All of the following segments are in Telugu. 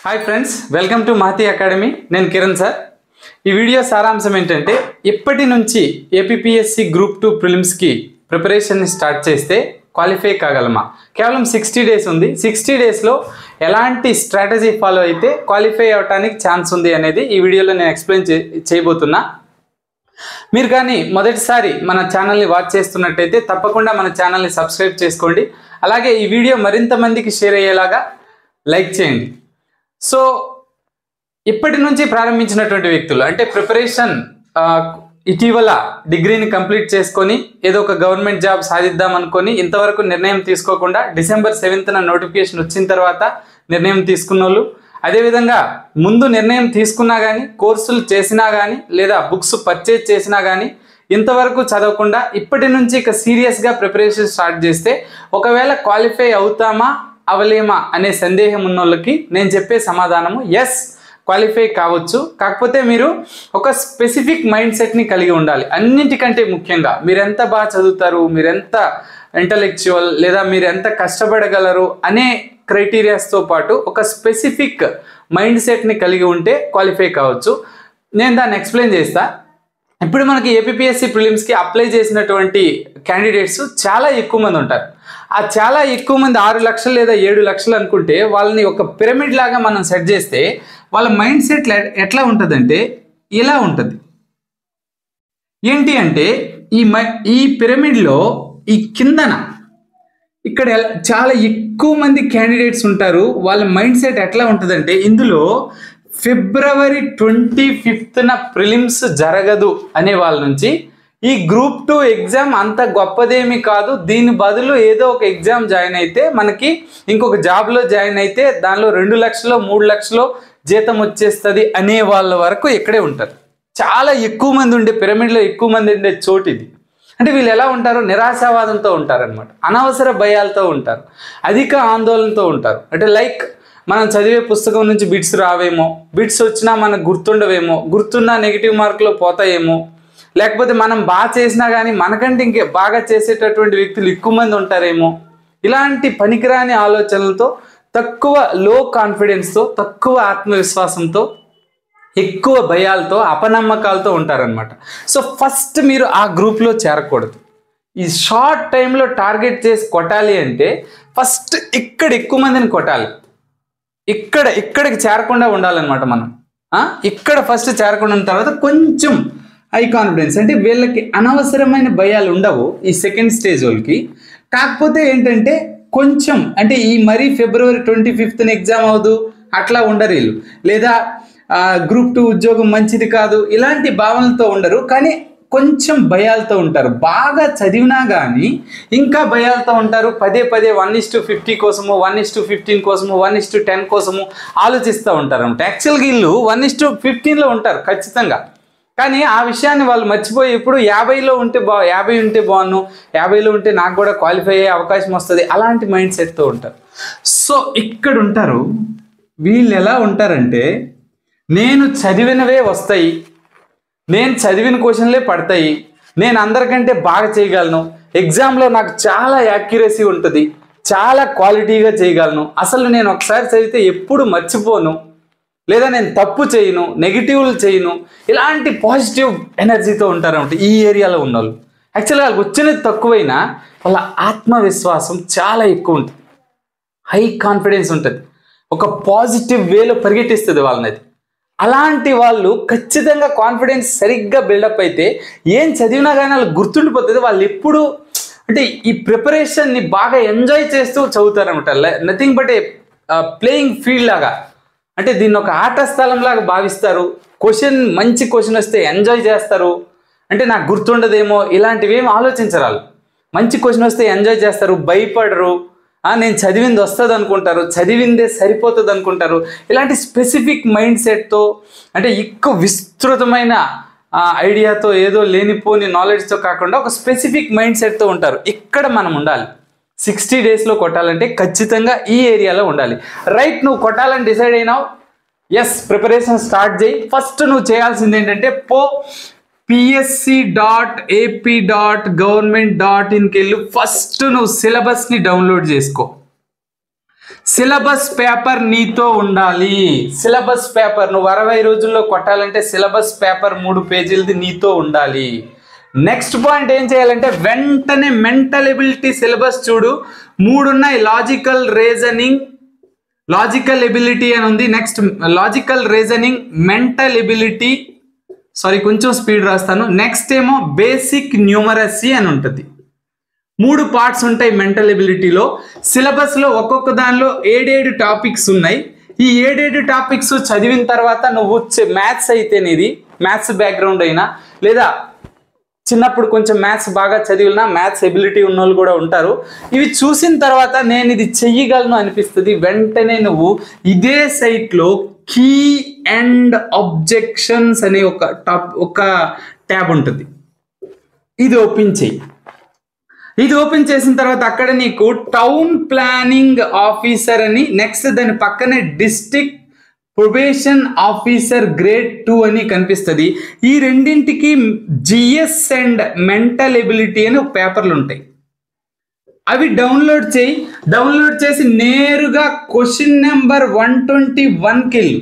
Hi friends, welcome to Mahathi academy. నేను కిరణ్ సార్. ఈ వీడియో సారాంశం ఏంటంటే, ఇప్పటి నుంచి ఏపీపీఎస్సీ గ్రూప్ 2 ప్రిలిమ్స్కి ప్రిపరేషన్ని స్టార్ట్ చేస్తే క్వాలిఫై కాగలమా? కేవలం 60 డేస్ ఉంది. 60 డేస్లో ఎలాంటి స్ట్రాటజీ ఫాలో అయితే క్వాలిఫై అవడానికి ఛాన్స్ ఉంది అనేది ఈ వీడియోలో నేను ఎక్స్ప్లెయిన్ చేయబోతున్నా. మీరు కానీ మొదటిసారి మన ఛానల్ని వాచ్ చేస్తున్నట్టయితే తప్పకుండా మన ఛానల్ని సబ్స్క్రైబ్ చేసుకోండి. అలాగే ఈ వీడియో మరింత మందికి షేర్ అయ్యేలాగా లైక్ చేయండి. సో ఇప్పటి నుంచి ప్రారంభించినటువంటి వ్యక్తులు అంటే ప్రిపరేషన్ ఇటీవల డిగ్రీని కంప్లీట్ చేసుకొని ఏదో ఒక గవర్నమెంట్ జాబ్ సాధిద్దాం అనుకొని ఇంతవరకు నిర్ణయం తీసుకోకుండా December 7th నోటిఫికేషన్ వచ్చిన తర్వాత నిర్ణయం తీసుకున్న వాళ్ళు, అదేవిధంగా ముందు నిర్ణయం తీసుకున్నా కానీ కోర్సులు చేసినా కానీ లేదా బుక్స్ పర్చేజ్ చేసినా కానీ ఇంతవరకు చదవకుండా ఇప్పటి నుంచి ఇక సీరియస్గా ప్రిపరేషన్ స్టార్ట్ చేస్తే ఒకవేళ క్వాలిఫై అవుతామా అవలేమా అనే సందేహం ఉన్న వాళ్ళకి నేను చెప్పే సమాధానము ఎస్, క్వాలిఫై కావచ్చు. కాకపోతే మీరు ఒక స్పెసిఫిక్ మైండ్ సెట్ని కలిగి ఉండాలి. అన్నింటికంటే ముఖ్యంగా మీరు ఎంత బాగా చదువుతారు, మీరు ఎంత ఇంటలెక్చువల్ లేదా మీరు ఎంత కష్టపడగలరు అనే క్రైటీరియాస్తో పాటు ఒక స్పెసిఫిక్ మైండ్ సెట్ని కలిగి ఉంటే క్వాలిఫై కావచ్చు. నేను దాన్ని ఎక్స్ప్లెయిన్ చేస్తా. ఇప్పుడు మనకి ఏపీపీఎస్సీ ప్రిలిమ్స్కి అప్లై చేసినటువంటి క్యాండిడేట్స్ చాలా ఎక్కువ మంది ఉంటారు. ఆ చాలా ఎక్కువ మంది 6 లక్షలు లేదా 7 లక్షలు అనుకుంటే వాళ్ళని ఒక పిరమిడ్ లాగా మనం సెట్ చేస్తే వాళ్ళ మైండ్ సెట్ ఎట్లా ఉంటుందంటే ఇలా ఉంటుంది. ఏంటి అంటే ఈ పిరమిడ్లో ఈ కిందన ఇక్కడ చాలా ఎక్కువ మంది క్యాండిడేట్స్ ఉంటారు. వాళ్ళ మైండ్ సెట్ ఎట్లా ఉంటుందంటే ఇందులో February 25th ప్రిలిమ్స్ జరగదు అనే వాళ్ళ నుంచి ఈ గ్రూప్ 2 ఎగ్జామ్ అంత గొప్పదేమీ కాదు, దీని బదులు ఏదో ఒక ఎగ్జామ్ జాయిన్ అయితే మనకి ఇంకొక జాబ్లో జాయిన్ అయితే దానిలో 2 లక్షలు 3 లక్షలు జీతం వచ్చేస్తుంది అనే వాళ్ళ వరకు ఇక్కడే ఉంటారు. చాలా ఎక్కువ మంది ఉండే పిరమిడ్లో ఎక్కువ మంది ఉండే చోటు ఇది. అంటే వీళ్ళు ఎలా ఉంటారు? నిరాశావాదంతో ఉంటారనమాట, అనవసర భయాలతో ఉంటారు, అధిక ఆందోళనతో ఉంటారు. అంటే లైక్ మనం చదివే పుస్తకం నుంచి బిట్స్ రావేమో, బిట్స్ వచ్చినా మనకు గుర్తుండవేమో, గుర్తున్నా నెగిటివ్ మార్కులో పోతాయేమో, లేకపోతే మనం బాగా చేసినా కానీ మనకంటే ఇంకే బాగా చేసేటటువంటి వ్యక్తులు ఎక్కువ మంది ఉంటారేమో, ఇలాంటి పనికిరాని ఆలోచనలతో, తక్కువ లో కాన్ఫిడెన్స్తో, తక్కువ ఆత్మవిశ్వాసంతో, ఎక్కువ భయాలతో, అపనమ్మకాలతో ఉంటారనమాట. సో ఫస్ట్ మీరు ఆ గ్రూప్లో చేరకూడదు. ఈ షార్ట్ టైంలో టార్గెట్ చేసి కొట్టాలి అంటే ఫస్ట్ ఇక్కడ ఎక్కువ మందిని కొట్టాలి. ఇక్కడికి చేరకుండా ఉండాలన్నమాట. మనం ఇక్కడ ఫస్ట్ చేరకుండా ఉన్న తర్వాత కొంచెం హై కాన్ఫిడెన్స్, అంటే వీళ్ళకి అనవసరమైన భయాలు ఉండవు ఈ సెకండ్ స్టేజ్ వాళ్ళకి. కాకపోతే ఏంటంటే కొంచెం అంటే ఈ మరీ February 25th ఎగ్జామ్ అవ్వదు అట్లా ఉండరు వీళ్ళు, లేదా గ్రూప్ 2 ఉద్యోగం మంచిది కాదు ఇలాంటి భావనలతో ఉండరు, కానీ కొంచెం భయాలతో ఉంటారు. బాగా చదివినా కానీ ఇంకా భయాలతో ఉంటారు. పదే 1:50 కోసము, 1:15 కోసము, 1:10 కోసము ఆలోచిస్తూ ఉంటారు అనమాట. యాక్చువల్గా వీళ్ళు 1:15లో ఉంటారు ఖచ్చితంగా, కానీ ఆ విషయాన్ని వాళ్ళు మర్చిపోయి ఇప్పుడు 50లో ఉంటే 50 ఉంటే బాగున్ను, 50లో ఉంటే నాకు కూడా క్వాలిఫై అయ్యే అవకాశం వస్తుంది అలాంటి మైండ్ సెట్తో ఉంటారు. సో ఇక్కడ ఉంటారు వీళ్ళు. ఎలా ఉంటారంటే నేను చదివినవే వస్తాయి, నేను చదివిన క్వశ్చన్లే పడతాయి, నేను అందరికంటే బాగా చేయగలను, ఎగ్జామ్లో నాకు చాలా యాక్యురసీ ఉంటుంది, చాలా క్వాలిటీగా చేయగలను, అసలు నేను ఒకసారి చదివితే ఎప్పుడు మర్చిపోను, లేదా నేను తప్పు చేయను, నెగిటివ్లు చేయను, ఇలాంటి పాజిటివ్ ఎనర్జీతో ఉంటారన్నమాట ఈ ఏరియాలో ఉన్న వాళ్ళు. యాక్చువల్గా వాళ్ళకి వచ్చినది తక్కువైనా వాళ్ళ ఆత్మవిశ్వాసం చాలా ఎక్కువ ఉంటుంది, హై కాన్ఫిడెన్స్ ఉంటుంది, ఒక పాజిటివ్ వేలో పరిగెట్టిస్తుంది వాళ్ళని. అలాంటి వాళ్ళు ఖచ్చితంగా కాన్ఫిడెన్స్ సరిగ్గా బిల్డప్ అయితే ఏం చదివినా కానీ వాళ్ళకి గుర్తుండిపోతుంది. వాళ్ళు ఎప్పుడు అంటే ఈ ప్రిపరేషన్ని బాగా ఎంజాయ్ చేస్తూ చదువుతారనమాట. Nothing but a playing field లాగా, అంటే దీన్ని ఒక ఆట స్థలం లాగా భావిస్తారు. మంచి క్వశ్చన్ వస్తే ఎంజాయ్ చేస్తారు, అంటే నాకు గుర్తుండదేమో ఇలాంటివి ఏమి ఆలోచించరు వాళ్ళు. మంచి క్వశ్చన్ వస్తే ఎంజాయ్ చేస్తారు, భయపడరు, నేను చదివింది వస్తుంది అనుకుంటారు, చదివిందే సరిపోతుంది అనుకుంటారు. ఇలాంటి స్పెసిఫిక్ మైండ్ సెట్తో, అంటే ఎక్కువ విస్తృతమైన ఐడియాతో, ఏదో లేనిపోని నాలెడ్జ్తో కాకుండా ఒక స్పెసిఫిక్ మైండ్ సెట్తో ఉంటారు. ఇక్కడ మనం ఉండాలి. 60 డేస్లో కొట్టాలంటే ఖచ్చితంగా ఈ ఏరియాలో ఉండాలి. రైట్, నువ్వు కొట్టాలని డిసైడ్ అయినావు, ఎస్ ప్రిపరేషన్ స్టార్ట్ చేయి. ఫస్ట్ నువ్వు చేయాల్సింది ఏంటంటే psc.ap.government.inకి వెళ్ళి ఫస్ట్ నువ్వు సిలబస్ని డౌన్లోడ్ చేసుకో. సిలబస్ పేపర్ నీతో ఉండాలి. సిలబస్ పేపర్ నువ్వు 60 రోజుల్లో కొట్టాలంటే సిలబస్ పేపర్ 3 పేజీలది నీతో ఉండాలి. నెక్స్ట్ పాయింట్ ఏం చేయాలంటే వెంటనే మెంటల్ ఎబిలిటీ సిలబస్ చూడు. 3 ఉన్నాయి. లాజికల్ రీజనింగ్, లాజికల్ ఎబిలిటీ అని ఉంది. Next logical reasoning, mental ability, sorry కొంచెం స్పీడ్ రాస్తాను. నెక్స్ట్ ఏమో బేసిక్ న్యూమరసీ అని ఉంటుంది. 3 పార్ట్స్ ఉంటాయి మెంటల్ ఎబిలిటీలో. సిలబస్లో ఒక్కొక్క దానిలో 7 టాపిక్స్ ఉన్నాయి. ఈ 7 టాపిక్స్ చదివిన తర్వాత నువ్వు మ్యాథ్స్ అయితేనేది, మ్యాథ్స్ బ్యాక్గ్రౌండ్ అయినా లేదా చిన్నప్పుడు కొంచెం మ్యాథ్స్ బాగా చదివినా మ్యాథ్స్ ఎబిలిటీ ఉన్న వాళ్ళు కూడా ఉంటారు. ఇవి చూసిన తర్వాత నేను ఇది చెయ్యగలను అనిపిస్తుంది. వెంటనే నువ్వు ఇదే సైట్లో కీ అండ్ అబ్జెక్షన్స్ అనే ఒక ట్యాబ్ ఉంటుంది. ఇది ఓపెన్ చెయ్యి. ఇది ఓపెన్ చేసిన తర్వాత అక్కడ నీకు టౌన్ ప్లానింగ్ ఆఫీసర్ అని, నెక్స్ట్ దాని పక్కనే డిస్ట్రిక్ట్ ప్రొబేషన్ ఆఫీసర్ గ్రేడ్ 2 అని కనిపిస్తుంది. ఈ రెండింటికి జిఎస్ అండ్ మెంటల్ ఎబిలిటీ అని ఒక పేపర్లు ఉంటాయి. అవి డౌన్లోడ్ చేయి. డౌన్లోడ్ చేసి నేరుగా క్వశ్చన్ నెంబర్ 121కి వెళ్ళు.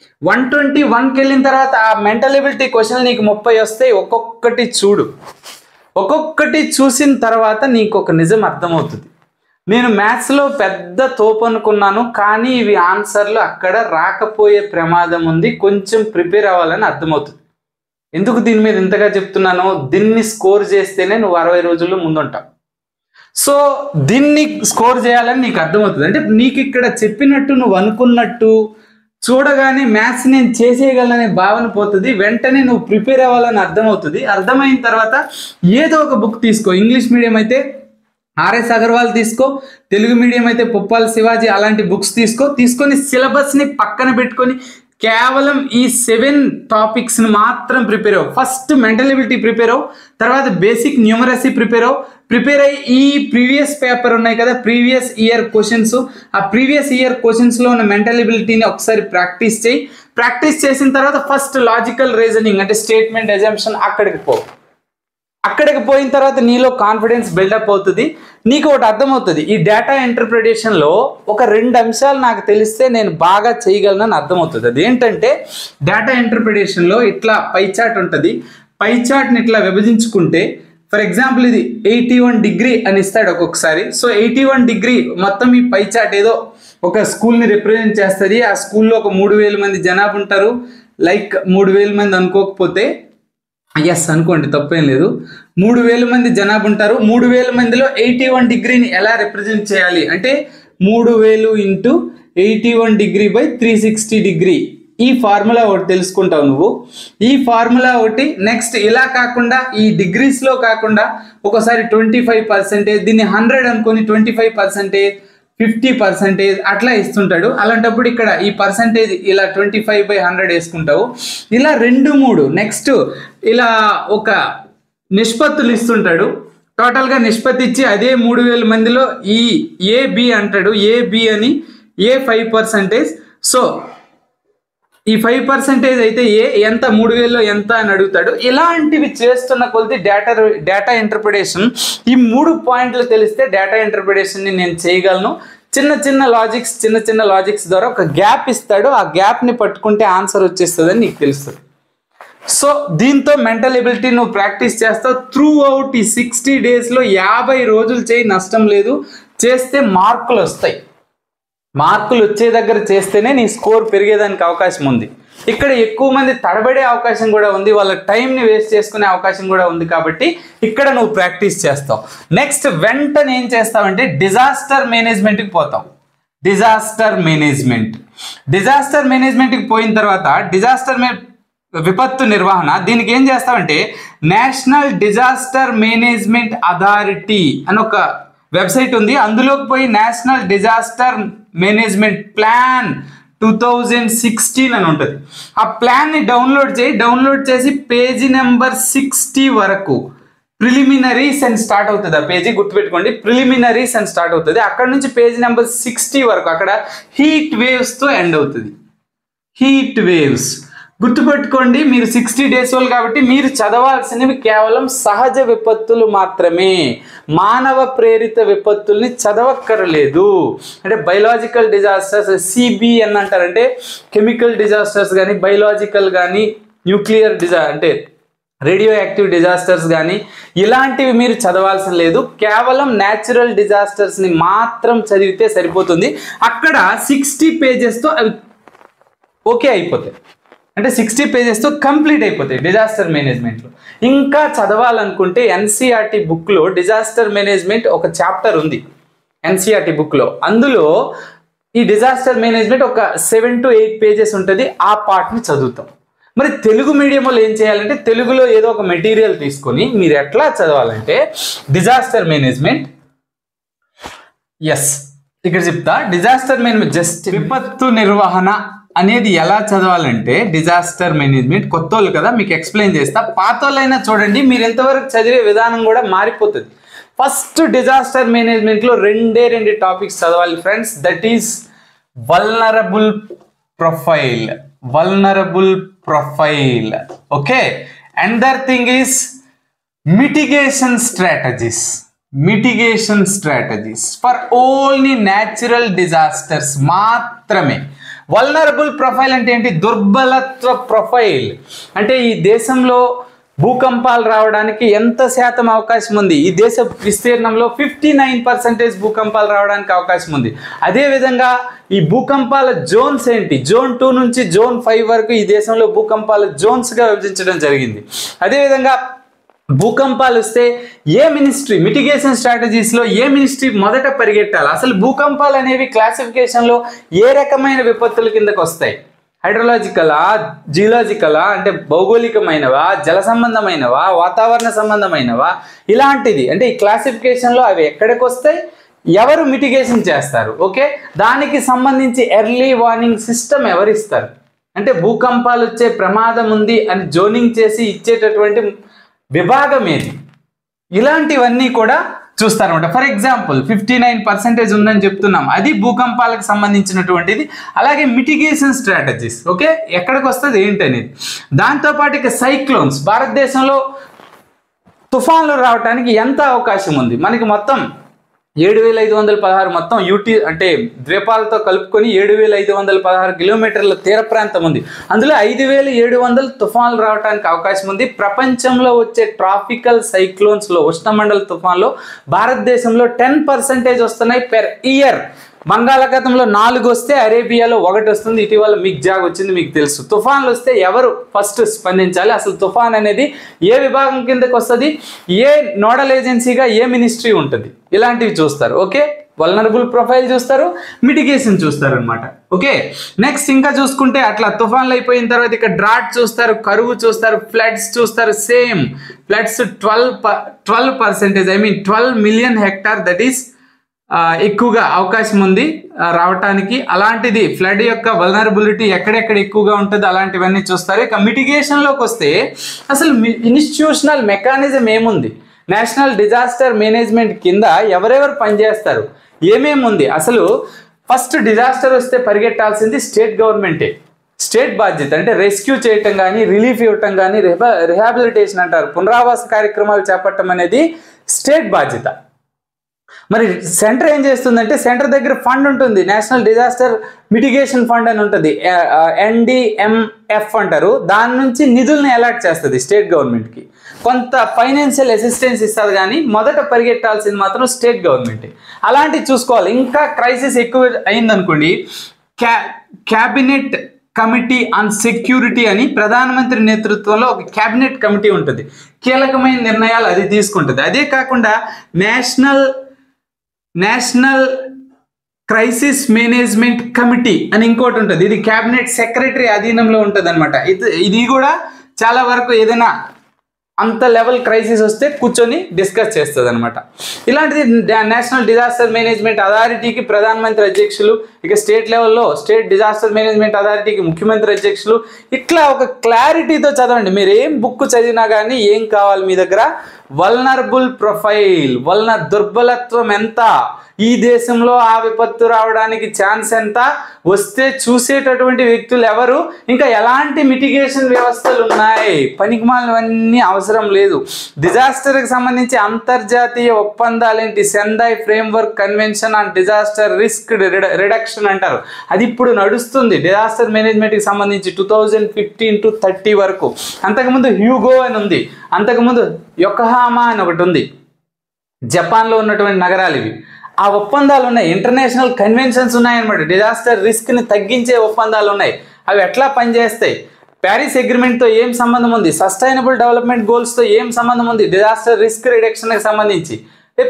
121కి వెళ్ళిన తర్వాత ఆ మెంటల్ ఎబిలిటీ క్వశ్చన్లు నీకు 30 వస్తాయి. ఒక్కొక్కటి చూడు. ఒక్కొక్కటి చూసిన తర్వాత నీకు ఒక నిజం అర్థమవుతుంది. నేను మ్యాథ్స్లో పెద్ద తోపు అనుకున్నాను, కానీ ఇవి ఆన్సర్లు అక్కడ రాకపోయే ప్రమాదం ఉంది, కొంచెం ప్రిపేర్ అవ్వాలని అర్థమవుతుంది. ఎందుకు దీని మీద ఇంతగా చెప్తున్నానో, దీన్ని స్కోర్ చేస్తేనే నువ్వు 60 రోజుల్లో ముందుంటావు. సో దీన్ని స్కోర్ చేయాలని నీకు అర్థమవుతుంది. అంటే నీకు ఇక్కడ చెప్పినట్టు నువ్వు అనుకున్నట్టు చూడగానే మ్యాథ్స్ నేను చేసేయగలనే భావన పోతుంది. వెంటనే నువ్వు ప్రిపేర్ అవ్వాలని అర్థమవుతుంది. అర్థమైన తర్వాత ఏదో ఒక బుక్ తీసుకో. ఇంగ్లీష్ మీడియం అయితే ఆర్ఎస్ అగర్వాల్ తీసుకో, తెలుగు మీడియం అయితే పుప్పాల శివాజీ, అలాంటి బుక్స్ తీసుకొని సిలబస్ని పక్కన పెట్టుకొని కేవలం ఈ 7 టాపిక్స్ని మాత్రం ప్రిపేర్ అవ్వు. ఫస్ట్ మెంటల్ ఎబిలిటీ ప్రిపేర్ అవ్వు, తర్వాత బేసిక్ న్యూమరసీ ప్రిపేర్ అయ్యి ఈ ప్రీవియస్ పేపర్ ఉన్నాయి కదా, ప్రీవియస్ ఇయర్ క్వశ్చన్స్, ఆ ప్రీవియస్ ఇయర్ క్వశ్చన్స్లో ఉన్న మెంటల్ ఎబిలిటీని ఒకసారి ప్రాక్టీస్ చేయి. ప్రాక్టీస్ చేసిన తర్వాత ఫస్ట్ లాజికల్ రీజనింగ్ అంటే స్టేట్మెంట్ అజంప్షన్ అక్కడికి పో. అక్కడికి పోయిన తర్వాత నీలో కాన్ఫిడెన్స్ బిల్డప్ అవుతుంది. నీకు ఒకటి అర్థమవుతుంది, ఈ డేటా ఇంటర్ప్రిటేషన్లో ఒక 2 అంశాలు నాకు తెలిస్తే నేను బాగా చేయగలనని అర్థమవుతుంది. అది ఏంటంటే డేటా ఇంటర్ప్రిటేషన్లో ఇట్లా పై చార్ట్ ఉంటుంది. పై చార్ట్ని ఇట్లా విభజించుకుంటే ఫర్ ఎగ్జాంపుల్ ఇది 81 డిగ్రీ అని ఇస్తాడు ఒక్కొక్కసారి. సో 81 డిగ్రీ మొత్తం ఈ పై చార్ట్ ఏదో ఒక స్కూల్ని రిప్రజెంట్ చేస్తుంది. ఆ స్కూల్లో ఒక 3000 మంది జనాభా ఉంటారు. లైక్ 3000 మంది అనుకోకపోతే ఎస్ అనుకోండి, తప్పేం లేదు. 3000 మంది జనాభా ఉంటారు. 3000 మందిలో 81 డిగ్రీని ఎలా రిప్రజెంట్ చేయాలి అంటే 3000 ఇంటూ 81 డిగ్రీ బై 360 డిగ్రీ. ఈ ఫార్ములా ఒకటి తెలుసుకుంటావు నువ్వు. ఈ ఫార్ములా ఒకటి. నెక్స్ట్ ఇలా కాకుండా ఈ డిగ్రీస్లో కాకుండా ఒకసారి 25%, దీన్ని 100 అనుకొని 25%, 50% అట్లా ఇస్తుంటాడు. అలాంటప్పుడు ఇక్కడ ఈ పర్సంటేజ్ ఇలా 25/100 వేసుకుంటావు. ఇలా 2, 3 నెక్స్ట్ ఇలా ఒక నిష్పత్తులు ఇస్తుంటాడు. టోటల్గా నిష్పత్తి ఇచ్చి అదే 3000 మందిలో ఈ ఏబి అంటాడు. ఏబి అని ఏ 5%. సో ఈ 5% అయితే ఎంత 3000లో ఎంత అని అడుగుతాడు. ఇలాంటివి చేస్తున్న కొద్ది డేటా ఇంటర్ప్రిటేషన్ ఈ 3 పాయింట్లు తెలిస్తే డేటా ఇంటర్ప్రిటేషన్ని నేను చేయగలను. చిన్న లాజిక్స్ ద్వారా ఒక గ్యాప్ ఇస్తాడు. ఆ గ్యాప్ని పట్టుకుంటే ఆన్సర్ వచ్చేస్తుందని నీకు తెలుస్తుంది. సో దీంతో మెంటల్ ఎబిలిటీ నువ్వు ప్రాక్టీస్ చేస్తావు. త్రూ అవుట్ ఈ 60 డేస్లో 50 రోజులు చేయి, నష్టం లేదు. చేస్తే మార్కులు వస్తాయి. మార్కులు వచ్చే దగ్గర చేస్తేనే నీ స్కోర్ పెరిగేదానికి అవకాశం ఉంది. ఇక్కడ ఎక్కువ మంది తడబడే అవకాశం కూడా ఉంది, వాళ్ళ టైంని వేస్ట్ చేసుకునే అవకాశం కూడా ఉంది. కాబట్టి ఇక్కడ నువ్వు ప్రాక్టీస్ చేస్తావు. నెక్స్ట్ వెంటనే ఏం చేస్తావంటే డిజాస్టర్ మేనేజ్మెంట్కి పోతావు. డిజాస్టర్ మేనేజ్మెంట్కి పోయిన తర్వాత విపత్తు నిర్వహణ, దీనికి ఏం చేస్తావంటే నేషనల్ డిజాస్టర్ మేనేజ్మెంట్ అథారిటీ అని ఒక వెబ్సైట్ ఉంది. అందులోకి పోయి నేషనల్ డిజాస్టర్ మేనేజ్మెంట్ ప్లాన్ 2016 అని ఉంటుంది. ఆ ప్లాన్ని డౌన్లోడ్ చేసి పేజీ నెంబర్ 60 వరకు ప్రిలిమినరీస్ అని స్టార్ట్ అవుతుంది. ఆ పేజీ గుర్తుపెట్టుకోండి, ప్రిలిమినరీస్ అని స్టార్ట్ అవుతుంది. అక్కడ నుంచి పేజీ నెంబర్ 60 వరకు అక్కడ హీట్ వేవ్స్తో ఎండ్ అవుతుంది. హీట్ వేవ్స్ గుర్తుపెట్టుకోండి, మీరు 60 days ఓల్డ్ కాబట్టి మీరు చదవాల్సినవి కేవలం సహజ విపత్తులు మాత్రమే. మానవ ప్రేరిత విపత్తుల్ని చదవక్కర్లేదు. అంటే బయలాజికల్ డిజాస్టర్స్, సిబిఎన్ అంటారంటే కెమికల్ డిజాస్టర్స్ కానీ, బయలాజికల్ కానీ, న్యూక్లియర్ అంటే రేడియో యాక్టివ్ డిజాస్టర్స్ కానీ ఇలాంటివి మీరు చదవాల్సిన లేదు. కేవలం న్యాచురల్ డిజాస్టర్స్ని మాత్రం చదివితే సరిపోతుంది. అక్కడ 60 pagesతో అవి ఓకే అయిపోతాయి. అంటే 60 pagesతో కంప్లీట్ అయిపోతాయి డిజాస్టర్ మేనేజ్మెంట్లో. ఇంకా చదవాలనుకుంటే ఎన్సీఆర్టీ బుక్లో డిజాస్టర్ మేనేజ్మెంట్ ఒక చాప్టర్ ఉంది ఎన్సీఆర్టీ బుక్లో. అందులో ఈ డిజాస్టర్ మేనేజ్మెంట్ ఒక 7 to 8 pages ఉంటుంది. ఆ పార్ట్ని చదువుతాం. మరి తెలుగు మీడియంలో ఏం చేయాలంటే తెలుగులో ఏదో ఒక మెటీరియల్ తీసుకొని మీరు ఎట్లా చదవాలంటే డిజాస్టర్ మేనేజ్మెంట్, ఎస్ ఇక్కడ చెప్తా, డిజాస్టర్ మేనేజ్మెంట్ జస్ట్ విపత్తు నిర్వహణ అనేది ఎలా చదవాలంటే డిజాస్టర్ మేనేజ్మెంట్ కొత్త వాళ్ళు కదా మీకు ఎక్స్ప్లెయిన్ చేస్తా. పాత వాళ్ళైనా చూడండి, మీరు ఎంతవరకు చదివే విధానం కూడా మారిపోతుంది. ఫస్ట్ డిజాస్టర్ మేనేజ్మెంట్లో 2 టాపిక్స్ చదవాలి friends. That is vulnerable profile. Okay, another thing is mitigation strategies for only natural disasters మాత్రమే. వల్నరబుల్ ప్రొఫైల్ అంటే ఏంటి? దుర్బలత్వ ప్రొఫైల్ అంటే ఈ దేశంలో భూకంపాలు రావడానికి ఎంత శాతం అవకాశం ఉంది? ఈ దేశ విస్తీర్ణంలో 59% భూకంపాలు రావడానికి అవకాశం ఉంది. అదేవిధంగా ఈ భూకంపాల జోన్స్ ఏంటి? జోన్ 2 నుంచి జోన్ 5 వరకు ఈ దేశంలో భూకంపాల జోన్స్గా విభజించడం జరిగింది. అదేవిధంగా భూకంపాలు వస్తే ఏ మినిస్ట్రీ, మిటిగేషన్ స్ట్రాటజీస్లో ఏ మినిస్ట్రీ మొదట పరిగెట్టాలి? అసలు భూకంపాలు అనేవి క్లాసిఫికేషన్లో ఏ రకమైన విపత్తుల కిందకు వస్తాయి? హైడ్రలాజికలా, జియోలాజికలా అంటే భౌగోళికమైనవా, జల సంబంధమైనవా, వాతావరణ సంబంధమైనవా, ఇలాంటిది అంటే ఈ క్లాసిఫికేషన్లో అవి ఎక్కడికి వస్తాయి, ఎవరు మిటిగేషన్ చేస్తారు? ఓకే, దానికి సంబంధించి ఎర్లీ వార్నింగ్ సిస్టమ్ ఎవరు ఇస్తారు? అంటే భూకంపాలు వచ్చే ప్రమాదం ఉంది అని జోనింగ్ చేసి ఇచ్చేటటువంటి విభాగం ఏది? ఇలాంటివన్నీ కూడా చూస్తారన్నమాట. ఫర్ ఎగ్జాంపుల్ 59% ఉందని చెప్తున్నాం, అది భూకంపాలకు సంబంధించినటువంటిది. అలాగే మిటిగేషన్ స్ట్రాటజీస్ ఓకే ఎక్కడికి వస్తుంది ఏంటనేది. దాంతోపాటు ఇక సైక్లోన్స్, భారతదేశంలో తుఫాన్లు రావడానికి ఎంత అవకాశం ఉంది? మనకి మొత్తం 7516 మొత్తం యూటీ అంటే ద్వీపాలతో కలుపుకొని 7516 కిలోమీటర్ల తీర ప్రాంతం ఉంది. అందులో 5700 తుఫాన్లు రావడానికి అవకాశం ఉంది. ప్రపంచంలో వచ్చే ట్రాపికల్ సైక్లోన్స్లో, ఉష్ణమండల తుఫాన్లో భారతదేశంలో 10% వస్తున్నాయి పెర్ ఇయర్. బంగాళాఖాతంలో 4 వస్తే అరేబియాలో 1 వస్తుంది. ఇటీవల మిగ్జాగ్ వచ్చింది, మీకు తెలుసు. తుఫాన్లు వస్తే ఎవరు ఫస్ట్ స్పందించాలి? అసలు తుఫాన్ అనేది ఏ విభాగం కిందకి వస్తుంది? ఏ నోడల్ ఏజెన్సీగా ఏ మినిస్ట్రీ ఉంటుంది? ఇలాంటివి చూస్తారు. ఓకే, వల్నరబుల్ ప్రొఫైల్ చూస్తారు, మిటిగేషన్ చూస్తారు అనమాట. ఓకే, నెక్స్ట్ ఇంకా చూసుకుంటే అట్లా తుఫాన్లు అయిపోయిన తర్వాత ఇక డ్రాట్ చూస్తారు, కరువు చూస్తారు, ఫ్లడ్స్ చూస్తారు. Same floods 12% I mean 12 million hectare that is ఎక్కువగా అవకాశం ఉంది రావటానికి. అలాంటిది ఫ్లడ్ యొక్క వల్నరబిలిటీ ఎక్కడెక్కడ ఎక్కువగా ఉంటుంది అలాంటివన్నీ చూస్తారు. ఇక మిటిగేషన్లోకి వస్తే అసలు ఇన్స్టిట్యూషనల్ మెకానిజం ఏముంది? నేషనల్ డిజాస్టర్ మేనేజ్మెంట్ కింద ఎవరెవరు పనిచేస్తారు, ఏమేమి ఉంది? అసలు ఫస్ట్ డిజాస్టర్ వస్తే పరిగెట్టాల్సింది స్టేట్ గవర్నమెంటే. స్టేట్ బాధ్యత అంటే రెస్క్యూ చేయటం కానీ, రిలీఫ్ ఇవ్వటం కానీ, రిహాబిలిటేషన్ అంటారు, పునరావాస కార్యక్రమాలు చేపట్టడం అనేది స్టేట్ బాధ్యత. మరి సెంటర్ ఏం చేస్తుందంటే సెంటర్ దగ్గర ఫండ్ ఉంటుంది, నేషనల్ డిజాస్టర్ మిటిగేషన్ ఫండ్ అని ఉంటుంది, NDMF అంటారు. దాని నుంచి నిధులను అలాట్ చేస్తుంది స్టేట్ గవర్నమెంట్కి. కొంత ఫైనాన్షియల్ అసిస్టెన్స్ ఇస్తుంది, కానీ మొదట పరిగెట్టాల్సింది మాత్రం స్టేట్ గవర్నమెంటే. అలాంటివి చూసుకోవాలి. ఇంకా క్రైసిస్ ఎక్కువ అయిందనుకోండి, క్యాబినెట్ కమిటీ ఆన్ సెక్యూరిటీ అని ప్రధానమంత్రి నేతృత్వంలో ఒక క్యాబినెట్ కమిటీ ఉంటుంది, కీలకమైన నిర్ణయాలు అది తీసుకుంటుంది. అదే కాకుండా నేషనల్ క్రైసిస్ మేనేజ్మెంట్ కమిటీ అని ఇంకోటి ఉంటుంది, ఇది క్యాబినెట్ సెక్రటరీ అధీనంలో ఉంటుంది అనమాట. ఇది కూడా చాలా వరకు ఏదైనా అంత లెవెల్ క్రైసిస్ వస్తే కూర్చొని డిస్కస్ చేస్తుంది అనమాట. ఇలాంటిది నేషనల్ డిజాస్టర్ మేనేజ్మెంట్ అథారిటీకి ప్రధానమంత్రి అధ్యక్షులు, ఇక స్టేట్ లెవెల్లో స్టేట్ డిజాస్టర్ మేనేజ్మెంట్ అథారిటీకి ముఖ్యమంత్రి అధ్యక్షులు. ఇట్లా ఒక క్లారిటీతో చదవండి. మీరు ఏం బుక్ చదివినా కానీ ఏం కావాలి మీ దగ్గర? వల్నరబుల్ ప్రొఫైల్, దుర్బలత్వం ఎంత, ఈ దేశంలో ఆ విపత్తు రావడానికి ఛాన్స్ ఎంత, వస్తే చూసేటటువంటి వ్యక్తులు ఎవరు, ఇంకా ఎలాంటి మిటిగేషన్ వ్యవస్థలు ఉన్నాయి, పనికిమాలినవన్నీ అవసరం లేదు. డిజాస్టర్కి సంబంధించి అంతర్జాతీయ ఒప్పందాలు ఏంటి, Sendai framework convention on disaster risk reduction అంటారు, అది ఇప్పుడు నడుస్తుంది డిజాస్టర్ మేనేజ్మెంట్కి సంబంధించి 2015 to 30 వరకు. అంతకుముందు హ్యూగో అని ఉంది, అంతకుముందు యొకోహామా అని ఒకటి ఉంది, జపాన్లో ఉన్నటువంటి నగరాలు ఇవి. ఆ ఒప్పందాలు ఉన్నాయి, ఇంటర్నేషనల్ కన్వెన్షన్స్ ఉన్నాయన్నమాట, డిజాస్టర్ రిస్క్ని తగ్గించే ఒప్పందాలు ఉన్నాయి. అవి ఎట్లా పనిచేస్తాయి, ప్యారిస్ అగ్రిమెంట్తో ఏం సంబంధం ఉంది, సస్టైనబుల్ డెవలప్మెంట్ గోల్స్తో ఏం సంబంధం ఉంది, డిజాస్టర్ రిస్క్ రిడక్షన్కి సంబంధించి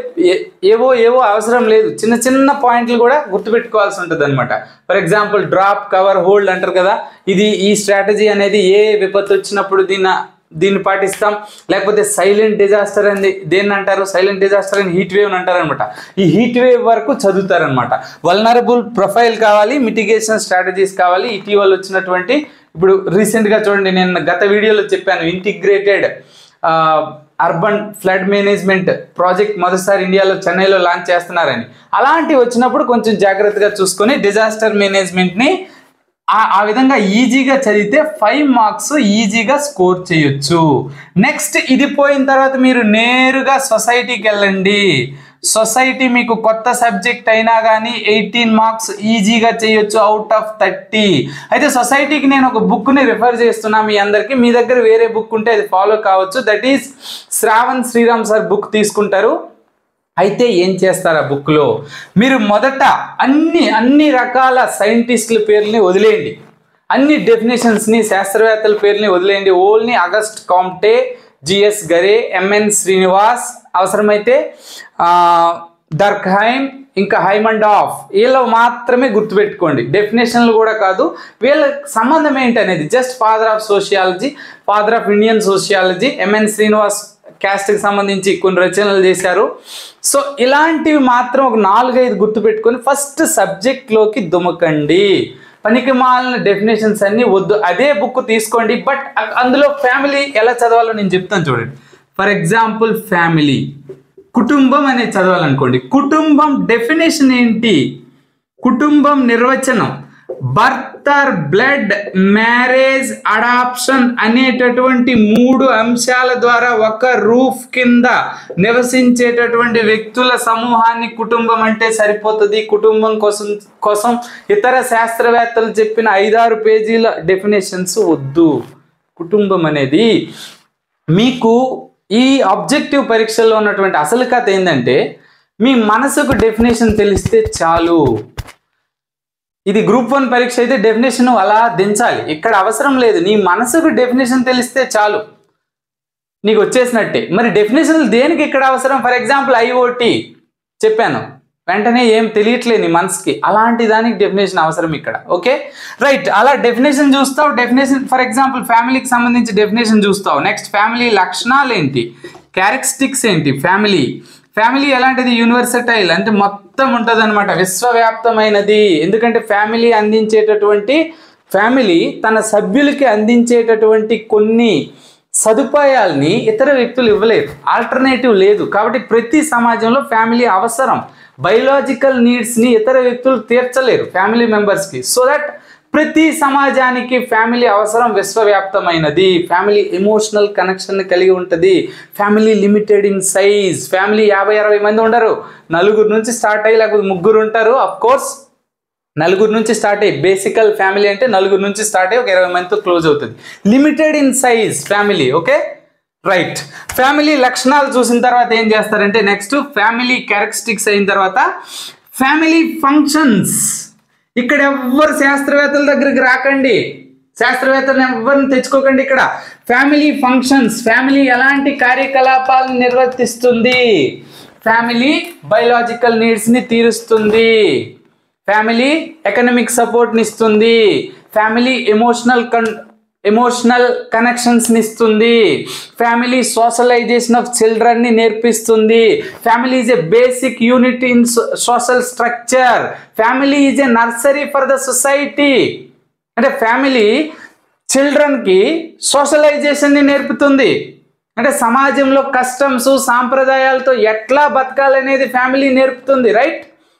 ఏవో అవసరం లేదు, చిన్న చిన్న పాయింట్లు కూడా గుర్తుపెట్టుకోవాల్సి ఉంటుంది అనమాట. For example drop, cover, hold అంటారు కదా, ఈ స్ట్రాటజీ అనేది ఏ విపత్తు వచ్చినప్పుడు దీన్ని పాటిస్తాం. లేకపోతే సైలెంట్ డిజాస్టర్ అని దేన్ని అంటారు, సైలెంట్ డిజాస్టర్ అని హీట్ వేవ్ అంటారు అనమాట. ఈ హీట్ వేవ్ వరకు చదువుతారనమాట. వల్నరబుల్ ప్రొఫైల్ కావాలి, మిటిగేషన్ స్ట్రాటజీస్ కావాలి. ఇటీవల వచ్చినటువంటి ఇప్పుడు రీసెంట్గా చూడండి, నేను గత వీడియోలో చెప్పాను, integrated urban flood management project మొదటిసారి ఇండియాలో చెన్నైలో లాంచ్ చేస్తున్నారని. అలాంటివి వచ్చినప్పుడు కొంచెం జాగ్రత్తగా చూసుకొని డిజాస్టర్ మేనేజ్మెంట్ని ఆ విధంగా ఈజీగా చదివితే 5 మార్క్స్ ఈజీగా స్కోర్ చేయొచ్చు. నెక్స్ట్ ఇది పోయిన తర్వాత మీరు నేరుగా సొసైటీకి వెళ్ళండి. సొసైటీ మీకు కొత్త సబ్జెక్ట్ అయినా కానీ 18 మార్క్స్ ఈజీగా చేయొచ్చు అవుట్ ఆఫ్ 30. అయితే సొసైటీకి నేను ఒక బుక్ని రిఫర్ చేస్తున్నా మీ అందరికీ. మీ దగ్గర వేరే బుక్ ఉంటే అది ఫాలో కావచ్చు. That is Shravan Sriram sir book తీసుకుంటారు. అయితే ఏం చేస్తారు, ఆ బుక్లో మీరు మొదట అన్ని రకాల సైంటిస్టుల పేర్లని వదిలేయండి, అన్ని డెఫినేషన్స్ని, శాస్త్రవేత్తల పేర్లని వదిలేయండి. Only Auguste Comte, GS Ghurye, MN Srinivas, అవసరమైతే డర్క్హైమ్, ఇంకా హైమండాఫ్, వీళ్ళు మాత్రమే గుర్తుపెట్టుకోండి. డెఫినేషన్లు కూడా కాదు, వీళ్ళ సంబంధం ఏంటి అనేది. Just father of sociology, father of Indian sociology, MN Srinivas క్యాస్ట్కి సంబంధించి కొన్ని రచనలు చేశారు. సో ఇలాంటివి మాత్రం ఒక 4-5 గుర్తుపెట్టుకొని ఫస్ట్ సబ్జెక్ట్లోకి దుమకండి. పనికి మాలిన డెఫినేషన్స్ అన్నీ వద్దు, అదే బుక్ తీసుకోండి. బట్ అందులో ఫ్యామిలీ ఎలా చదవాలో నేను చెప్తాను చూడండి. ఫర్ ఎగ్జాంపుల్ ఫ్యామిలీ, కుటుంబం అనేది చదవాలనుకోండి. కుటుంబం డెఫినేషన్ ఏంటి, కుటుంబం నిర్వచనం birth or blood, marriage, adoption అనేటటువంటి 3 అంశాల ద్వారా ఒక రూఫ్ కింద నివసించేటటువంటి వ్యక్తుల సమూహాన్ని కుటుంబం అంటే సరిపోతుంది. కుటుంబం కోసం ఇతర శాస్త్రవేత్తలు చెప్పిన 5-6 పేజీల డెఫినేషన్స్ వద్దు. కుటుంబం అనేది మీకు ఈ ఆబ్జెక్టివ్ పరీక్షల్లో ఉన్నటువంటి అసలు కథ ఏంటంటే, మీ మనసుకు డెఫినేషన్ తెలిస్తే చాలు. ఇది గ్రూప్ 1 పరీక్ష అయితే డెఫినేషన్ అలా దించాలి, ఇక్కడ అవసరం లేదు. నీ మనసుకు డెఫినేషన్ తెలిస్తే చాలు, నీకు వచ్చేసినట్టే. మరి డెఫినేషన్లు దేనికి ఇక్కడ అవసరం? ఫర్ ఎగ్జాంపుల్ ఐఓటీ చెప్పాను, వెంటనే ఏం తెలియట్లేదు నీ మనసుకి, అలాంటి దానికి డెఫినేషన్ అవసరం ఇక్కడ. ఓకే రైట్, అలా డెఫినేషన్ చూస్తావు. డెఫినేషన్ ఫర్ ఎగ్జాంపుల్ ఫ్యామిలీకి సంబంధించి డెఫినేషన్ చూస్తావు. నెక్స్ట్ ఫ్యామిలీ లక్షణాలు ఏంటి, క్యారెక్టరిస్టిక్స్ ఏంటి, ఫ్యామిలీ ఎలాంటిది, యూనివర్సటైల్ అంటే మొత్తం ఉంటుంది అనమాట, విశ్వవ్యాప్తమైనది. ఎందుకంటే ఫ్యామిలీ తన సభ్యులకి అందించేటటువంటి కొన్ని సదుపాయాల్ని ఇతర వ్యక్తులు ఇవ్వలేరు, ఆల్టర్నేటివ్ లేదు. కాబట్టి ప్రతి సమాజంలో ఫ్యామిలీ అవసరం. బయోలాజికల్ నీడ్స్ని ఇతర వ్యక్తులు తీర్చలేరు ఫ్యామిలీ మెంబర్స్కి. సో దట్ ప్రతి సమాజానికి ఫ్యామిలీ అవసరం, విశ్వవ్యాప్తమైనది. ఫ్యామిలీ ఎమోషనల్ కనెక్షన్ కలిగి ఉంటుంది. Family limited in size. Family 50-60 మంది ఉండరు, 4 నుంచి స్టార్ట్ అయ్యి, లేకపోతే 3 ఉంటారు. అఫ్ కోర్స్ 4 నుంచి స్టార్ట్ అయ్యి, బేసికల్ ఫ్యామిలీ అంటే 4 నుంచి స్టార్ట్ అయ్యి ఒక 20 మందితో క్లోజ్ అవుతుంది. Limited in size family. Okay right, family లక్షణాలు చూసిన తర్వాత ఏం చేస్తారంటే, నెక్స్ట్ ఫ్యామిలీ క్యారెక్టరిస్టిక్స్ అయిన తర్వాత ఫ్యామిలీ ఫంక్షన్స్. ఇక్కడ ఎవ్వరు శాస్త్రవేత్తల దగ్గరికి రాకండి, శాస్త్రవేత్తలను ఎవరిని తెచ్చుకోకండి. ఇక్కడ ఫ్యామిలీ ఫంక్షన్స్, ఫ్యామిలీ ఎలాంటి కార్యకలాపాలను నిర్వర్తిస్తుంది, ఫ్యామిలీ బయోలాజికల్ నీడ్స్ని తీరుస్తుంది, ఫ్యామిలీ ఎకనామిక్ సపోర్ట్ని ఇస్తుంది, ఫ్యామిలీ ఎమోషనల్ కనెక్షన్స్ని ఇస్తుంది, ఫ్యామిలీ సోషలైజేషన్ ఆఫ్ చిల్డ్రన్ని నేర్పిస్తుంది, family is a basic unit in social structure, family is a nursery for the society. అంటే ఫ్యామిలీ చిల్డ్రన్కి సోషలైజేషన్ని నేర్పుతుంది. అంటే సమాజంలో కస్టమ్స్, సాంప్రదాయాలతో ఎట్లా బతకాలనేది ఫ్యామిలీ నేర్పుతుంది. రైట్,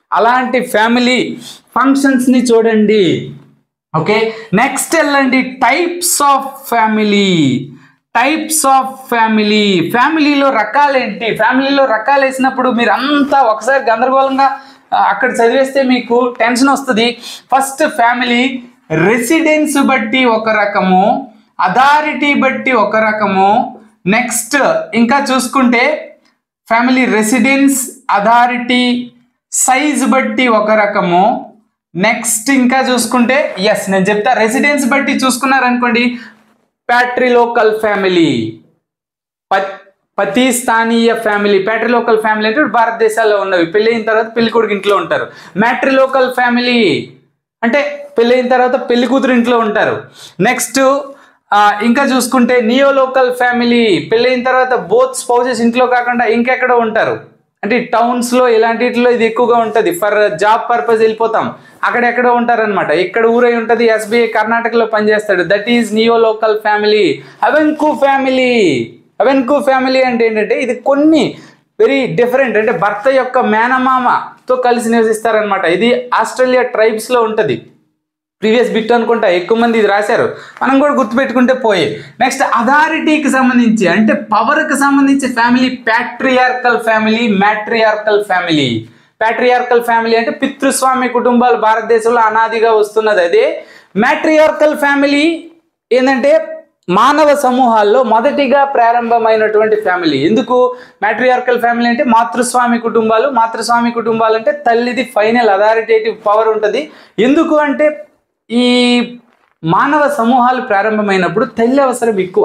అలాంటి ఫ్యామిలీ ఫంక్షన్స్ని చూడండి. ఓకే, నెక్స్ట్ వెళ్ళండి types of family. Types of family, ఫ్యామిలీలో రకాలేంటి? ఫ్యామిలీలో రకాలు వేసినప్పుడు మీరు అంతా ఒకసారి గందరగోళంగా అక్కడ చదివేస్తే మీకు టెన్షన్ వస్తుంది. ఫస్ట్ ఫ్యామిలీ రెసిడెన్స్ బట్టి ఒక రకము, అథారిటీ బట్టి ఒక రకము. నెక్స్ట్ ఇంకా చూసుకుంటే ఫ్యామిలీ రెసిడెన్స్, అథారిటీ, సైజ్ బట్టి ఒక రకము. నెక్స్ట్ ఇంకా చూసుకుంటే నేను చెప్తా, రెసిడెన్స్ బట్టి చూసుకున్నారనుకోండి ప్యాట్రిలోకల్ ఫ్యామిలీ, పతి స్థానీయ ఫ్యామిలీ. ప్యాట్రిలోకల్ ఫ్యామిలీ అంటే భారతదేశాల్లో ఉన్నవి, పెళ్ళైన తర్వాత పెళ్లి కొడుకు ఇంట్లో ఉంటారు. మ్యాట్రిలోకల్ ఫ్యామిలీ అంటే పెళ్ళైన తర్వాత పెళ్లి కూతురు ఇంట్లో ఉంటారు. నెక్స్ట్ ఇంకా చూసుకుంటే నియోలోకల్ ఫ్యామిలీ, పెళ్ళైన తర్వాత బోత్ స్పౌసెస్ ఇంట్లో కాకుండా ఇంకెక్కడో ఉంటారు. అంటే టౌన్స్లో ఇలాంటిలో ఇది ఎక్కువగా ఉంటుంది. ఫర్ జాబ్ పర్పస్ వెళ్ళిపోతాం, అక్కడెక్కడో ఉంటారనమాట. ఇక్కడ ఊరై ఉంటుంది, ఎస్బీఐ కర్ణాటకలో పనిచేస్తాడు, దట్ ఈజ్ నియోలోకల్ ఫ్యామిలీ. అవెన్కూ ఫ్యామిలీ, అవెన్కూ ఫ్యామిలీ అంటే ఏంటంటే ఇది కొన్ని వెరీ డిఫరెంట్, అంటే భర్త యొక్క మేనమామతో కలిసి నివసిస్తారనమాట. ఇది ఆస్ట్రేలియా ట్రైబ్స్లో ఉంటుంది. ప్రీవియస్ బిట్ అనుకుంటా ఎక్కువ మంది ఇది రాశారు, మనం కూడా గుర్తుపెట్టుకుంటే పోయే. నెక్స్ట్ అథారిటీకి సంబంధించి అంటే పవర్కి సంబంధించి family patriarchal family, matriarchal family. Patriarchal family అంటే పితృస్వామ్య కుటుంబాలు భారతదేశంలో అనాదిగా వస్తున్నది. అదే మ్యాట్రియార్కల్ ఫ్యామిలీ ఏంటంటే మానవ సమూహాల్లో మొదటిగా ప్రారంభమైనటువంటి ఫ్యామిలీ. ఎందుకు మ్యాట్రియార్కల్ ఫ్యామిలీ అంటే మాతృస్వామి కుటుంబాలు. మాతృస్వామి కుటుంబాలు అంటే తల్లిది ఫైనల్ అథారిటేటివ్ పవర్ ఉంటుంది. ఎందుకు అంటే ఈ మానవ సమూహాలు ప్రారంభమైనప్పుడు తల్లి అవసరం ఎక్కువ.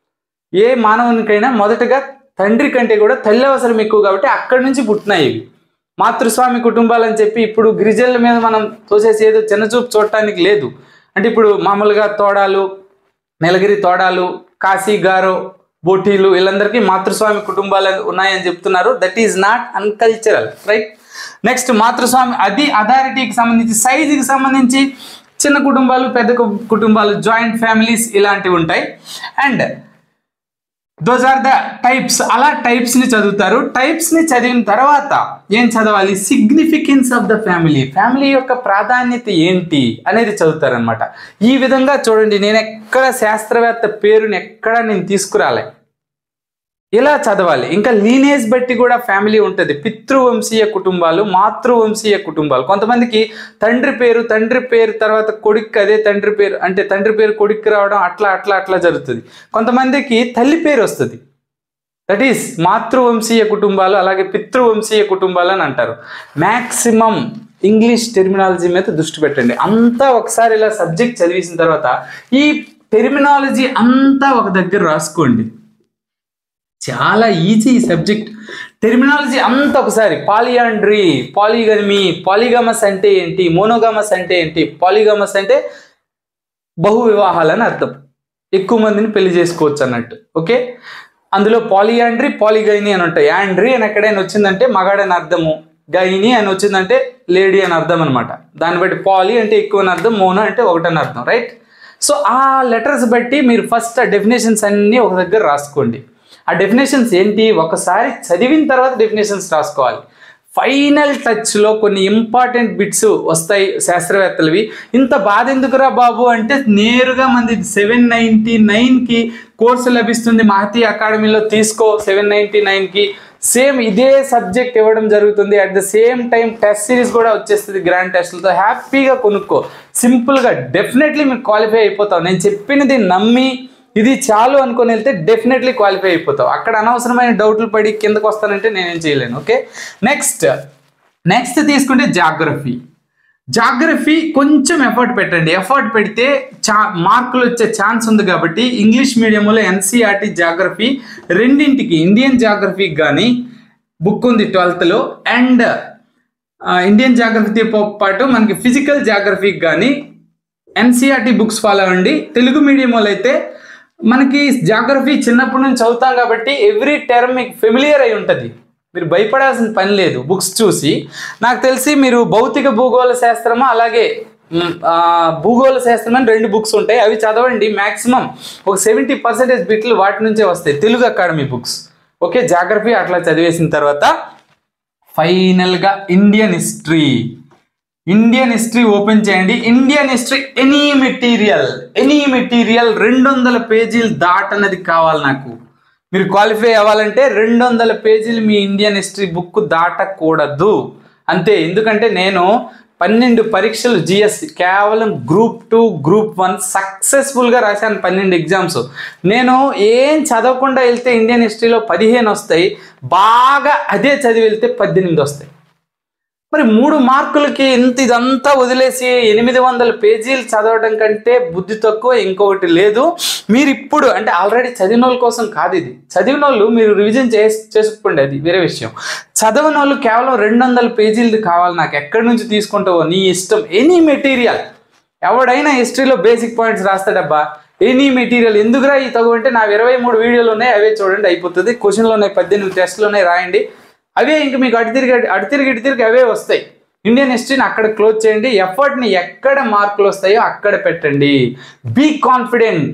ఏ మానవునికైనా మొదటగా తండ్రి కంటే కూడా తల్లి అవసరం ఎక్కువ, కాబట్టి అక్కడి నుంచి పుట్టినాయి ఇవి మాతృస్వామి కుటుంబాలు అని చెప్పి. ఇప్పుడు గిరిజనుల మీద మనం తోసేసి ఏదో చిన్నచూపు చూడటానికి లేదు. అంటే ఇప్పుడు మామూలుగా తోడాలు, నీలగిరి తోడాలు, కాశీ గారో, బోటీలు వీళ్ళందరికీ మాతృస్వామి కుటుంబాలు ఉన్నాయని చెప్తున్నారు. That is not uncultural, right? Next మాతృస్వామి అది అథారిటీకి సంబంధించి. సైజుకి సంబంధించి చిన్న కుటుంబాలు, పెద్ద కుటుంబాలు, జాయింట్ ఫ్యామిలీస్ ఇలాంటివి ఉంటాయి. And those are the types. అలా టైప్స్ని చదువుతారు. టైప్స్ని చదివిన తర్వాత ఏం చదవాలి? Significance of the family, family యొక్క ప్రాధాన్యత ఏంటి అనేది చదువుతారనమాట. ఈ విధంగా చూడండి, నేను ఎక్కడ శాస్త్రవేత్త పేరుని ఎక్కడ నేను తీసుకురాలే, ఇలా చదవాలి. ఇంకా లీనేజ్ బట్టి కూడా ఫ్యామిలీ ఉంటుంది. పితృవంశీయ కుటుంబాలు, మాతృవంశీయ కుటుంబాలు. కొంతమందికి తండ్రి పేరు తర్వాత కొడుకు అదే తండ్రి పేరు, అంటే తండ్రి పేరు కొడుకు రావడం అట్లా జరుగుతుంది. కొంతమందికి తల్లి పేరు వస్తుంది, దట్ ఈస్ మాతృవంశీయ కుటుంబాలు. అలాగే పితృవంశీయ కుటుంబాలు అని అంటారు. మ్యాక్సిమం ఇంగ్లీష్ టెర్మినాలజీ మీద దృష్టి పెట్టండి. అంతా ఒకసారి ఇలా సబ్జెక్ట్ చదివేసిన తర్వాత ఈ టెర్మినాలజీ అంతా ఒక దగ్గర రాసుకోండి. చాలా ఈజీ సబ్జెక్ట్. టెర్మినాలజీ అంతా ఒకసారి పాలియాండ్రీ, పాలిగమి, పాలిగమస్ అంటే ఏంటి, మోనోగమస్ అంటే ఏంటి. పాలిగమస్ అంటే బహు వివాహాలని అర్థం, ఎక్కువ మందిని పెళ్లి చేసుకోవచ్చు అన్నట్టు. ఓకే, అందులో పాలియాండ్రీ, పాలిగైని అని ఉంటాయి. యాండ్రీ అని ఎక్కడైనా వచ్చిందంటే మగాడని అర్థము, గైని అని వచ్చిందంటే లేడీ అని అర్థం అనమాట. దాన్ని బట్టి పాలి అంటే ఎక్కువ అని అర్థం, మోనో అంటే ఒకటని అర్థం, రైట్? సో ఆ లెటర్స్ బట్టి మీరు ఫస్ట్ ఆ డెఫినేషన్స్ అన్నీ ఒక దగ్గర రాసుకోండి. ఆ డెఫినేషన్స్ ఏంటి ఒకసారి చదివిన తర్వాత డెఫినేషన్స్ రాసుకోవాలి. ఫైనల్ టచ్లో కొన్ని ఇంపార్టెంట్ బిట్స్ వస్తాయి శాస్త్రవేత్తలవి. ఇంత బాధ ఎందుకురా బాబు అంటే నేరుగా మంది 799కి కోర్సు లభిస్తుంది మహతి అకాడమీలో, తీసుకో 799కి. సేమ్ ఇదే సబ్జెక్ట్ ఇవ్వడం జరుగుతుంది. At the same time test series కూడా వచ్చేస్తుంది గ్రాండ్ టెస్ట్లతో. హ్యాపీగా కొనుక్కో, సింపుల్గా డెఫినెట్లీ మీరు క్వాలిఫై అయిపోతావు. నేను చెప్పినది నమ్మి ఇది చాలు అనుకొని వెళ్తే డెఫినెట్లీ క్వాలిఫై అయిపోతావు. అక్కడ అనవసరమైన డౌట్లు పడి కిందకు వస్తానంటే నేనేం చేయలేను. ఓకే, నెక్స్ట్ తీసుకుంటే జాగ్రఫీ కొంచెం ఎఫర్ట్ పెట్టండి. ఎఫర్ట్ పెడితే మార్కులు వచ్చే ఛాన్స్ ఉంది. కాబట్టి ఇంగ్లీష్ మీడియంలో ఎన్సీఆర్టీ జాగ్రఫీ రెండింటికి, ఇండియన్ జాగ్రఫీకి కానీ బుక్ ఉంది 12th అండ్ ఇండియన్ జాగ్రఫీతో పాటు మనకి ఫిజికల్ జాగ్రఫీకి కానీ ఎన్సీఆర్టీ బుక్స్ ఫాలో అవ్వండి. తెలుగు మీడియంలో అయితే మనకి జాగ్రఫీ చిన్నప్పటి నుంచి చదువుతాం కాబట్టి ఎవ్రీ టర్మ్ మీకు ఫెమిలియర్ అయి ఉంటుంది. మీరు భయపడాల్సిన పని లేదు బుక్స్ చూసి. నాకు తెలిసి మీరు భౌతిక భూగోళ శాస్త్రము అలాగే భూగోళ శాస్త్రం అని 2 బుక్స్ ఉంటాయి, అవి చదవండి. మ్యాక్సిమం ఒక 70% బిట్లు వాటి నుంచే వస్తాయి, Telugu academy books. Okay, geography అట్లా చదివేసిన తర్వాత ఫైనల్గా ఇండియన్ హిస్టరీ ఓపెన్ చేయండి. ఇండియన్ హిస్టరీ ఎనీ మెటీరియల్ 200 పేజీలు దాటనది కావాలి నాకు. మీరు క్వాలిఫై అవ్వాలంటే 200 పేజీలు మీ ఇండియన్ హిస్టరీ బుక్ దాటకూడదు అంతే. ఎందుకంటే నేను 12 పరీక్షలు జిఎస్ కేవలం గ్రూప్ 2 గ్రూప్ 1 సక్సెస్ఫుల్గా రాశాను. 12 ఎగ్జామ్స్. నేను ఏం చదవకుండా వెళ్తే ఇండియన్ హిస్టరీలో 15 వస్తాయి, బాగా అదే చదివి వెళ్తే 18 వస్తాయి. మరి 3 మార్కులకి ఇదంతా వదిలేసి 800 పేజీలు చదవడం కంటే బుద్ధి తక్కువ ఇంకొకటి లేదు. మీరు ఇప్పుడు అంటే ఆల్రెడీ చదివిన వాళ్ళ కోసం కాదు ఇది. చదివిన వాళ్ళు మీరు రివిజన్ చేసుకోండి, అది వేరే విషయం. చదవని వాళ్ళు కేవలం 200 పేజీలది కావాలి నాకు. ఎక్కడి నుంచి తీసుకుంటావో నీ ఇష్టం. Any material. ఎవడైనా హిస్టరీలో బేసిక్ పాయింట్స్ రాస్తాడబ్బా. ఎనీ మెటీరియల్ ఎందుకురా ఈ తగు అంటే నా 23 వీడియోలు ఉన్నాయి, అవే చూడండి అయిపోతుంది. క్వశ్చన్లు ఉన్నాయి, 18 టెస్టులు ఉన్నాయి, రాయండి. అవే ఇంక మీకు అటు తిరిగి అవే వస్తాయి. ఇండియన్ హిస్టరీని అక్కడ క్లోజ్ చేయండి. ఎఫర్ట్ని ఎక్కడ మార్కులు వస్తాయో అక్కడ పెట్టండి. Be confident.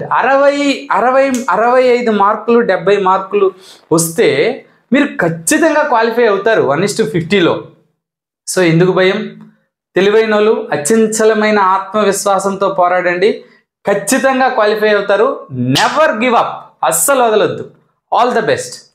65 మార్కులు 70 మార్కులు వస్తే మీరు ఖచ్చితంగా క్వాలిఫై అవుతారు 1:50లో. సో ఎందుకు భయం? తెలివైన వాళ్ళు అచంచలమైన ఆత్మవిశ్వాసంతో పోరాడండి. ఖచ్చితంగా క్వాలిఫై అవుతారు. Never give up. అస్సలు వదలొద్దు. All the best.